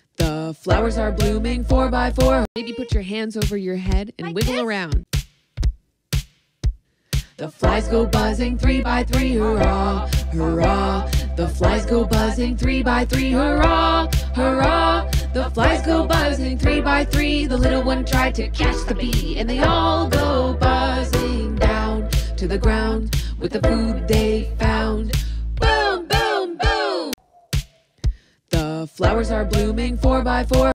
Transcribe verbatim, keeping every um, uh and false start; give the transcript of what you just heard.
The flowers are blooming four by four. Maybe put your hands over your head and Like wiggle this? around. The flies go buzzing three by three, hurrah, hurrah. The flies go buzzing three by three, hurrah, hurrah. The flies go buzzing three by three. The little one tried to catch the bee, and they all go buzzing down to the ground with the food they found. Boom, boom, boom. The flowers are blooming four by four.